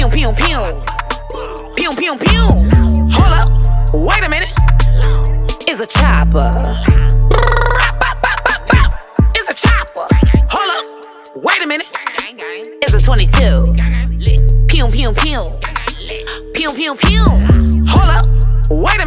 Pew, pew, pew. Pew, pew, pew. Hold up, wait a minute. It's a chopper. It's a chopper. Hold up, wait a minute. It's a 22. Pew, pew, pew. Pew, pew, pew. Hold up, wait a minute.